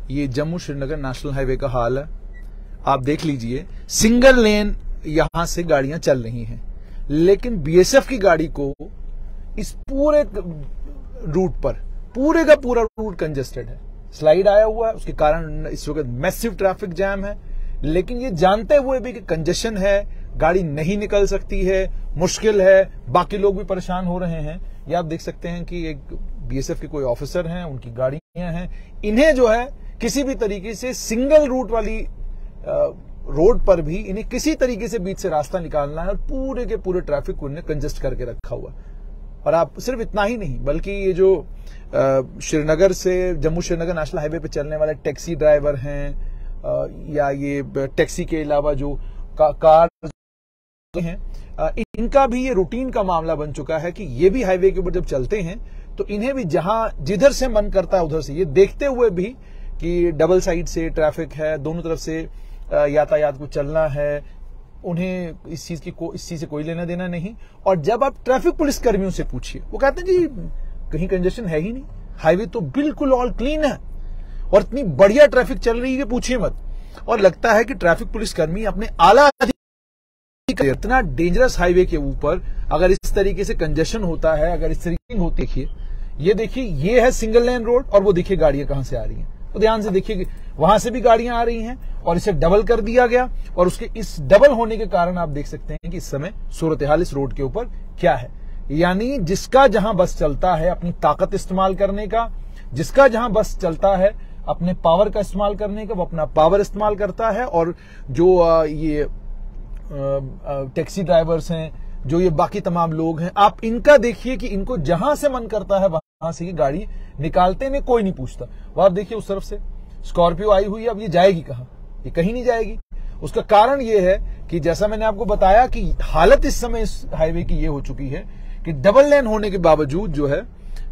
ये Jammu Srinagar national highway का हाल है। आप देख लीजिए, सिंगल लेन यहां से गाड़ियां चल रही हैं, लेकिन बीएसएफ की गाड़ी को इस पूरे रूट पर पूरे का पूरा रूट कंजेस्टेड है। स्लाइड आया हुआ है, उसके कारण इस वक्त मैसिव ट्रैफिक जैम है। लेकिन ये जानते हुए भी कि कंजेशन है, गाड़ी नहीं निकल सकती है, मुश्किल है, बाकी लोग भी परेशान हो रहे हैं। ये आप देख सकते हैं कि एक बीएसएफ के कोई ऑफिसर हैं, उनकी गाड़ियां हैं, इन्हें जो है किसी भी तरीके से सिंगल रूट वाली रोड पर भी इन्हें किसी तरीके से बीच से रास्ता निकालना है और पूरे के पूरे ट्रैफिक को इन्हें कंजेस्ट करके रखा हुआ। और आप सिर्फ इतना ही नहीं, बल्कि ये जो श्रीनगर से जम्मू श्रीनगर नेशनल हाईवे पे चलने वाले टैक्सी ड्राइवर हैं या ये टैक्सी के अलावा जो कार हैं, इनका भी ये रूटीन का मामला बन चुका है कि ये भी हाईवे के ऊपर जब चलते हैं तो इन्हें भी जिधर से मन करता है उधर से, ये देखते हुए भी कि डबल साइड से ट्रैफिक है, दोनों तरफ से यातायात को चलना है, उन्हें इस चीज से कोई लेना देना नहीं। और जब आप ट्रैफिक पुलिस कर्मियों से पूछिए, वो कहते हैं जी कहीं कंजेशन है ही नहीं, हाईवे तो बिल्कुल ऑल क्लीन है और इतनी बढ़िया ट्रैफिक चल रही है, पूछिए मत। और लगता है कि ट्रैफिक पुलिस कर्मी अपने आला इतना डेंजरस हाईवे के ऊपर अगर इस तरीके से कंजेशन होता है, अगर इस तरीके होती है, ये देखिए, ये है सिंगल लेन रोड और वो देखिए गाड़ियां कहां से आ रही हैं। तो ध्यान से देखिए कि वहां से भी गाड़ियां आ रही हैं और इसे डबल कर दिया गया। और उसके इस डबल होने के कारण आप देख सकते हैं कि इस समय सूरत हाल इस रोड के ऊपर क्या है। यानी जिसका जहां बस चलता है अपनी ताकत इस्तेमाल करने का, जिसका जहां बस चलता है अपने पावर का इस्तेमाल करने का, वो अपना पावर इस्तेमाल करता है। और जो ये टैक्सी ड्राइवर्स हैं, जो ये बाकी तमाम लोग हैं, आप इनका देखिए कि इनको जहां से मन करता है वहां से ये गाड़ी निकालते में कोई नहीं पूछता। वो आप देखिए उस तरफ से स्कॉर्पियो आई हुई है, अब ये जाएगी कहां? ये कहीं नहीं जाएगी। उसका कारण ये है कि जैसा मैंने आपको बताया कि हालत इस समय इस हाईवे की ये हो चुकी है कि डबल लेन होने के बावजूद जो है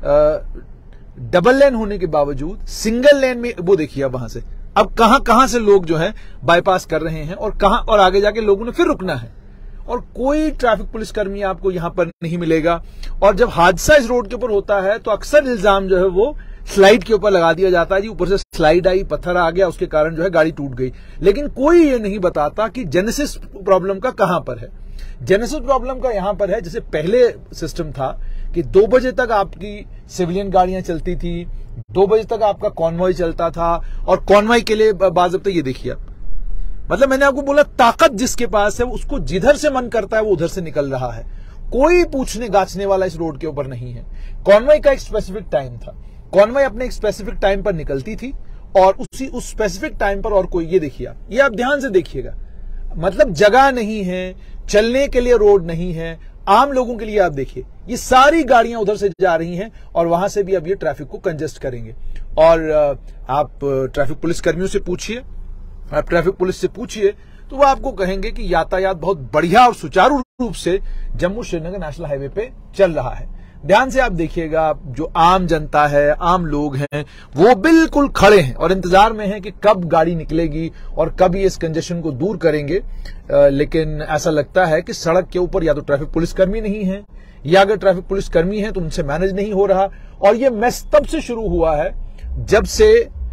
डबल लेन होने के बावजूद सिंगल लेन में, वो देखिए अब वहां से अब कहां से लोग जो है बाईपास कर रहे हैं और आगे जाके लोगों ने फिर रुकना है और कोई ट्रैफिक पुलिस कर्मी आपको यहां पर नहीं मिलेगा। और जब हादसा इस रोड के ऊपर होता है तो अक्सर इल्जाम जो है वो स्लाइड के ऊपर लगा दिया जाता है, जी ऊपर से स्लाइड आई, पत्थर आ गया, उसके कारण जो है गाड़ी टूट गई। लेकिन कोई ये नहीं बताता कि जेनेसिस प्रॉब्लम का कहां पर है। जेनेसिस प्रॉब्लम का यहां पर है, जैसे पहले सिस्टम था कि 2 बजे तक आपकी सिविलियन गाड़ियां चलती थी, 2 बजे तक आपका कॉन्वॉय चलता था और कॉन्वॉय के लिए बाज़ाब्ता ये देखिए आप, मतलब मैंने आपको बोला ताकत जिसके पास है उसको जिधर से मन करता है वो उधर से निकल रहा है। कोई पूछने गाछने वाला इस रोड के ऊपर नहीं है। कॉन्वॉय का एक स्पेसिफिक टाइम था, कॉन्वॉय अपने एक स्पेसिफिक टाइम पर निकलती थी और उस स्पेसिफिक टाइम पर और कोई, ये देखिए ये आप ध्यान से देखिएगा, मतलब जगह नहीं है, चलने के लिए रोड नहीं है, आम लोगों के लिए आप देखिए ये सारी गाड़ियां उधर से जा रही हैं और वहां से भी अब ये ट्रैफिक को कंजेस्ट करेंगे। और आप ट्रैफिक पुलिस कर्मियों से पूछिए, आप ट्रैफिक पुलिस से पूछिए तो वो आपको कहेंगे कि यातायात बहुत बढ़िया और सुचारू रूप से जम्मू श्रीनगर नेशनल हाईवे पे चल रहा है। ध्यान से आप देखिएगा, जो आम जनता है, आम लोग हैं, वो बिल्कुल खड़े हैं और इंतजार में हैं कि कब गाड़ी निकलेगी और कब ये इस कंजेशन को दूर करेंगे। लेकिन ऐसा लगता है कि सड़क के ऊपर या तो ट्रैफिक पुलिसकर्मी नहीं है, या अगर ट्रैफिक पुलिसकर्मी है तो उनसे मैनेज नहीं हो रहा। और ये मैस तब से शुरू हुआ है जब से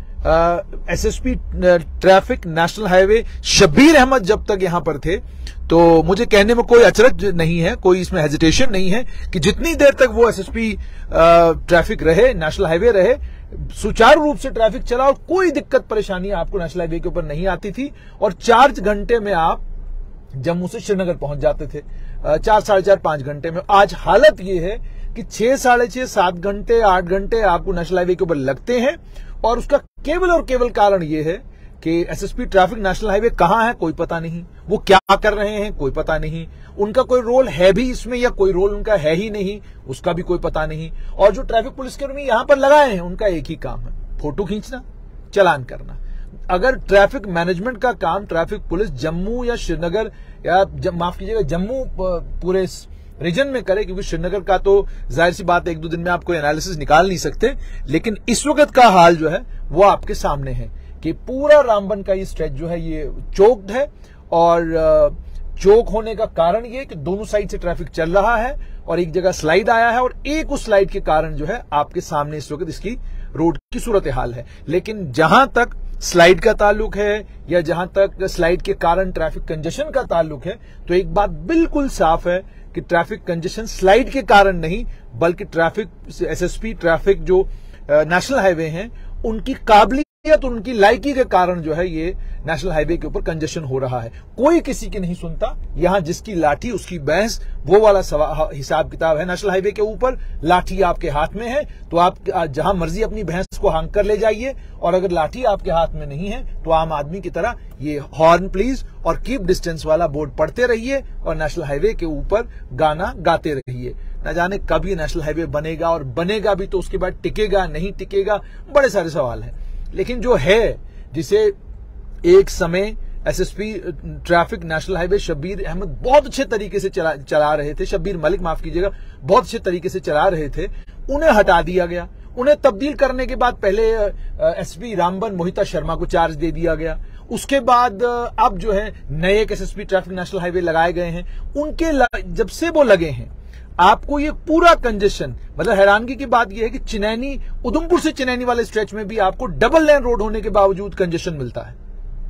SSP traffic national highway Shabbir Ahmad जब तक यहां पर थे, तो मुझे कहने में कोई अचरज नहीं है, कोई इसमें हेजिटेशन नहीं है कि जितनी देर तक वो एसएसपी ट्रैफिक रहे, नेशनल हाईवे रहे, सुचारू रूप से ट्रैफिक चला और कोई दिक्कत परेशानी आपको नेशनल हाईवे के ऊपर नहीं आती थी और 4 घंटे में आप जम्मू से श्रीनगर पहुंच जाते थे, 4 साढ़े 4 5 घंटे में। आज हालत ये है कि 6 साढ़े 6 7 घंटे 8 घंटे आपको नेशनल हाईवे के ऊपर लगते हैं। और उसका केवल और केवल कारण यह है कि एसएसपी ट्रैफिक नेशनल हाईवे कहां है कोई पता नहीं, वो क्या कर रहे हैं कोई पता नहीं, उनका कोई रोल है भी इसमें या कोई रोल उनका है ही नहीं, उसका भी कोई पता नहीं। और जो ट्रैफिक पुलिसकर्मी यहां पर लगाए हैं उनका एक ही काम है, फोटो खींचना, चालान करना। अगर ट्रैफिक मैनेजमेंट का काम ट्रैफिक पुलिस जम्मू या श्रीनगर या माफ कीजिएगा जम्मू पूरे रीजन में करे, क्योंकि श्रीनगर का तो जाहिर सी बात है 1-2 दिन में आप कोई एनालिसिस निकाल नहीं सकते, लेकिन इस वक्त का हाल जो है वो आपके सामने है कि पूरा रामबन का ये स्ट्रेच जो है ये चोक्ड है। और चोक होने का कारण ये कि दोनों साइड से ट्रैफिक चल रहा है और एक जगह स्लाइड आया है और एक उस स्लाइड के कारण जो है आपके सामने इस वक्त इसकी रोड की सूरत हाल है। लेकिन जहां तक स्लाइड का ताल्लुक है या जहां तक स्लाइड के कारण ट्रैफिक कंजेशन का ताल्लुक है, तो एक बात बिल्कुल साफ है कि ट्रैफिक कंजेशन स्लाइड के कारण नहीं, बल्कि ट्रैफिक एसएसपी ट्रैफिक जो नेशनल हाईवे हैं उनकी काबिलियत, उनकी लायकी के कारण जो है ये नेशनल हाईवे के ऊपर कंजेशन हो रहा है। कोई किसी की नहीं सुनता। यहां जिसकी लाठी उसकी भैंस, वो वाला हिसाब किताब है नेशनल हाईवे के ऊपर। लाठी आपके हाथ में है तो आप जहां मर्जी अपनी भैंस को हांक कर ले जाइए, और अगर लाठी आपके हाथ में नहीं है तो आम आदमी की तरह ये हॉर्न प्लीज और कीप डिस्टेंस वाला बोर्ड पढ़ते रहिए और नेशनल हाईवे के ऊपर गाना गाते रहिए। न जाने कब ये नेशनल हाईवे बनेगा, और बनेगा भी तो उसके बाद टिकेगा नहीं टिकेगा, बड़े सारे सवाल हैं। लेकिन जो है, जिसे एक समय SSP traffic national highway Shabbir Ahmad बहुत अच्छे तरीके से चला रहे थे, शब्बीर मलिक माफ कीजिएगा, बहुत अच्छे तरीके से चला रहे थे, उन्हें हटा दिया गया। उन्हें तब्दील करने के बाद पहले एसपी रामबन मोहिता शर्मा को चार्ज दे दिया गया। उसके बाद अब जो है नए एसएसपी ट्रैफिक नेशनल हाईवे लगाए गए हैं। उनके जब से वो लगे हैं, आपको ये पूरा कंजेशन, मतलब हैरानगी की बात यह है कि चिनैनी, उधमपुर से चिनैनी वाले स्ट्रेच में भी आपको डबल लेन रोड होने के बावजूद कंजेशन मिलता है,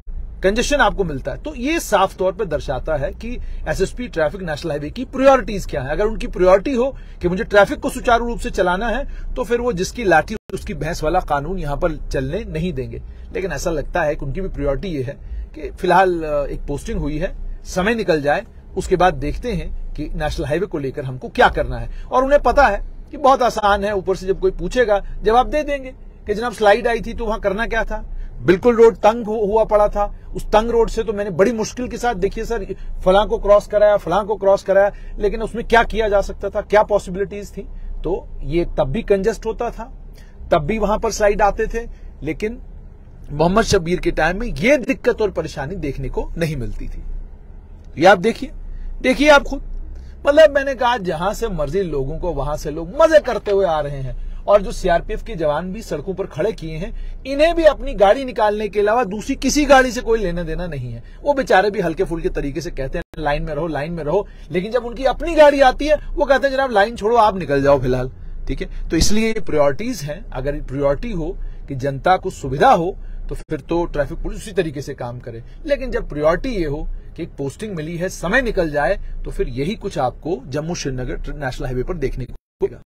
कंजेशन आपको मिलता है। तो ये साफ तौर पर दर्शाता है कि एसएसपी ट्रैफिक नेशनल हाईवे की प्रायोरिटीज क्या है। अगर उनकी प्रायोरिटी हो कि मुझे ट्रैफिक को सुचारू रूप से चलाना है, तो फिर वो जिसकी लाठी उसकी भैंस वाला कानून यहां पर चलने नहीं देंगे। लेकिन ऐसा लगता है कि उनकी भी प्रायोरिटी ये है कि फिलहाल एक पोस्टिंग हुई है, समय निकल जाए, उसके बाद देखते हैं कि नेशनल हाईवे को लेकर हमको क्या करना है। और उन्हें पता है कि बहुत आसान है, ऊपर से जब कोई पूछेगा जवाब दे देंगे कि जनाब स्लाइड आई थी तो वहां करना क्या था, बिल्कुल रोड तंग हुआ पड़ा था, उस तंग रोड से तो मैंने बड़ी मुश्किल के साथ, देखिए सर, फलां को क्रॉस कराया, फलां को क्रॉस कराया, लेकिन उसमें क्या किया जा सकता था, क्या पॉसिबिलिटीज थी। तो ये तब भी कंजेस्ट होता था, तब भी वहां पर स्लाइड आते थे, लेकिन मोहम्मद शब्बीर के टाइम में ये दिक्कत और परेशानी देखने को नहीं मिलती थी। ये आप देखिए आप खुद। मतलब मैंने कहा जहां से मर्जी लोगों को, वहां से लोग मजे करते हुए आ रहे हैं। और जो सीआरपीएफ के जवान भी सड़कों पर खड़े किए हैं, इन्हें भी अपनी गाड़ी निकालने के अलावा दूसरी किसी गाड़ी से कोई लेना देना नहीं है। वो बेचारे भी हल्के फुल्के तरीके से कहते हैं लाइन में रहो, लाइन में रहो, लेकिन जब उनकी अपनी गाड़ी आती है वो कहते हैं जनाब लाइन छोड़ो, आप निकल जाओ फिलहाल, ठीक है। तो इसलिए ये प्रायोरिटीज हैं। अगर प्रायोरिटी हो कि जनता को सुविधा हो तो फिर तो ट्रैफिक पुलिस उसी तरीके से काम करे। लेकिन जब प्रायोरिटी ये हो कि एक पोस्टिंग मिली है, समय निकल जाए, तो फिर यही कुछ आपको जम्मू श्रीनगर नेशनल हाईवे पर देखने को मिलेगा।